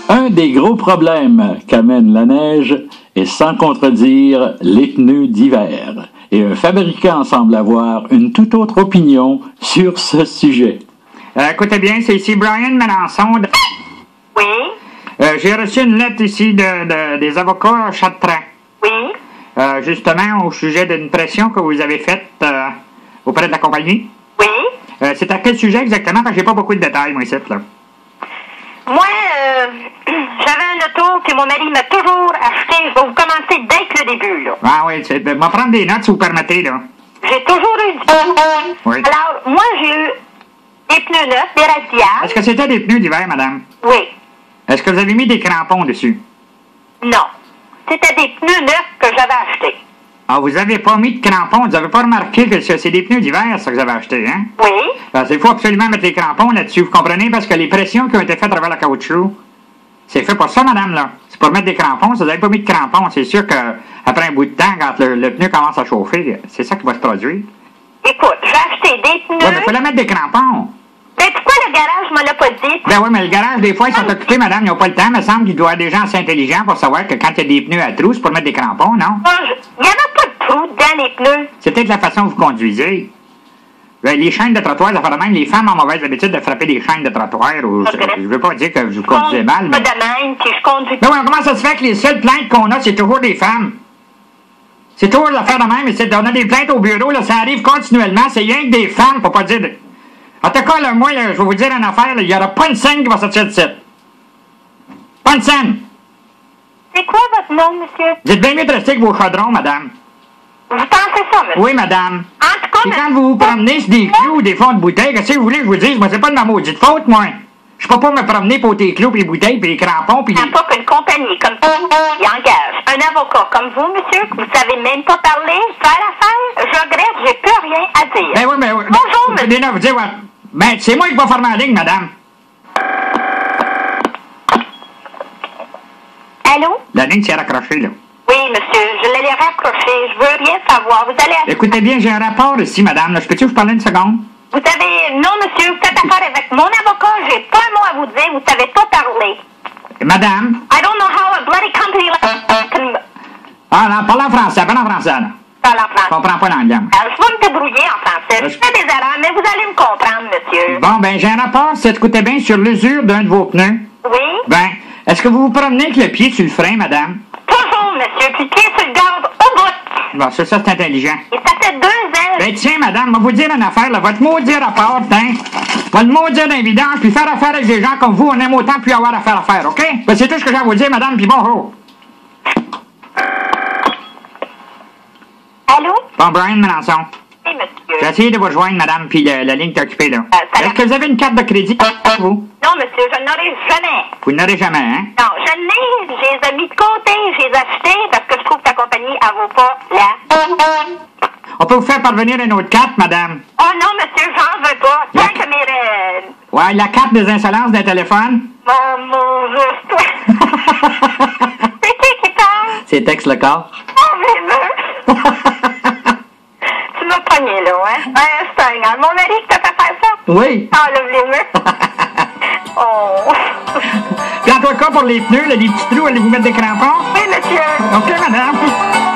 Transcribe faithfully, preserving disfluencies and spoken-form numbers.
Un des gros problèmes qu'amène la neige est sans contredire les pneus d'hiver. Et un fabricant semble avoir une toute autre opinion sur ce sujet. Euh, écoutez bien, c'est ici Brian Melançon. De... Oui. Euh, J'ai reçu une lettre ici de, de, des avocats Chartrand. Oui. Euh, justement, au sujet d'une pression que vous avez faite euh, auprès de la compagnie. Oui. Euh, c'est à quel sujet exactement? Parce que j'ai pas beaucoup de détails, moi, ici, là. Moi, euh, j'avais un auto que mon mari m'a toujours acheté. Je vais vous commencer dès que le début, là. Ah oui, c'est, je vais prendre des notes, si vous permettez, là. J'ai toujours eu du... Oui. Alors, moi, j'ai eu des pneus neufs, des radiales. Est-ce que c'était des pneus d'hiver, madame? Oui. Est-ce que vous avez mis des crampons dessus? Non. C'était des pneus neufs que j'avais achetés. Ah, vous avez pas mis de crampons? Vous avez pas remarqué que c'est des pneus d'hiver, ça, que vous avez acheté, hein? Oui. Parce qu'il faut absolument mettre les crampons là-dessus, vous comprenez? Parce que les pressions qui ont été faites à travers le caoutchouc, c'est fait pour ça, madame, là. C'est pour mettre des crampons. Si vous n'avez pas mis de crampons, c'est sûr qu'après un bout de temps, quand le, le pneu commence à chauffer, c'est ça qui va se produire. Écoute, j'ai acheté des pneus... Oui, mais il fallait mettre des crampons. Mais pourquoi le garage me l'a pas dit? Ben oui, mais le garage, des fois, ils sont occupés, madame, ils n'ont pas le temps. Il me semble qu'il doit y avoir des gens assez intelligents pour savoir que quand il y a des pneus à trous, c'est pour mettre des crampons, non? Moi, je- Il n'y en a pas de trous dans les pneus. C'est peut-être la façon dont vous conduisez. Ben, les chaînes de trottoir, ça fait de même. Les femmes ont mauvaise habitude de frapper des chaînes de trottoir. Ou, Je je, regrette. je veux pas dire que vous Je conduisez conduis mal, pas mais... de même, puis je conduis Ben oui, comment ça se fait que les seules plaintes qu'on a, c'est toujours des femmes? C'est toujours l'affaire de même. Et c'est- on a des plaintes au bureau, là, ça arrive continuellement. C'est rien que des femmes, pour pas dire... de- En tout cas, là, moi, là, je vais vous dire une affaire, là, il n'y aura pas une scène qui va sortir de site. Pas une scène. C'est quoi votre nom, monsieur? Vous êtes bien mieux de rester avec vos chaudrons, madame. Vous pensez ça, monsieur? Oui, madame. En tout cas, Et quand monsieur- vous vous promenez sur des clous ou des fonds de bouteilles, qu'est-ce que vous voulez que je vous dise? Moi, c'est pas de ma maudite faute, moi. Je peux pas me promener pour tes clous, puis les bouteilles, puis les crampons, puis Il les... n'y a pas qu'une compagnie comme ça qui engage un avocat comme vous, monsieur, que vous savez même pas parler, faire affaire. Je regrette, j'ai plus rien à dire. Ben oui, mais... oui. Bonjour, Ben, monsieur. là, vous dites, ouais. Ben, c'est moi qui vais faire ma ligne, madame. Allô? La ligne s'est raccrochée, là. Oui, monsieur, je l'ai raccroché. Je veux rien savoir. Vous allez... Écoutez bien, j'ai un rapport ici, madame. Là. Je peux-tu vous parler une seconde? Vous savez... Non, monsieur, vous faites affaire avec mon avocat. J'ai pas un mot à vous dire. Vous savez pas parler. Madame? I don't know how a bloody company like can Ah, non, parle en français, parle en français, là. parle en Je français. comprends pas l'anglais. moi. Alors, je vais me débrouiller en français. Je fais des erreurs, mais vous allez me comprendre, monsieur. Bon, ben, j'ai un rapport, c'est écoutez bien, sur l'usure d'un de vos pneus. Oui? Ben, est-ce que vous vous promenez avec le pied sur le frein, madame? Toujours, monsieur. Puis pied sur le gaz au bout. Bon, ça, ça, c'est intelligent. Et ça fait deux ans. Ben, tiens, madame, je vais vous dire une affaire, là. Votre maudit rapport, tiens. Va le maudire d'un vidange, puis faire affaire avec des gens comme vous, on aime autant plus avoir affaire à faire, OK? Ben, c'est tout ce que j'ai à vous dire, madame, puis bonjour. Allô? Bon, Brian Melançon. Oui, monsieur. J'ai essayé de vous rejoindre, madame, puis le- la ligne est occupée, là. Euh, ça Est-ce que vous avez une carte de crédit, vous? Non, monsieur, je n'aurai jamais. Vous n'aurez jamais, hein? Non, je l'ai, je les ai mis de côté, je les ai achetés parce que je trouve que ta compagnie, elle vaut pas la... On peut vous faire parvenir une autre carte, madame. Oh non, monsieur, j'en veux pas. La- Tant que mes... euh, Ouais, la carte des insolences d'un téléphone. Mon, mon juste. C'est qui qui parle? C'est Tex le corps. Oh, vraiment? Tu m'as pogné, là, hein? Ouais, c'est un gars. Mon mari qui t'a fait faire ça? Oui. Enlève les mains. Oh. Puis en tout cas, pour les pneus, là, les petits trous, allez-vous mettre des crampons? Oui, monsieur. OK, madame.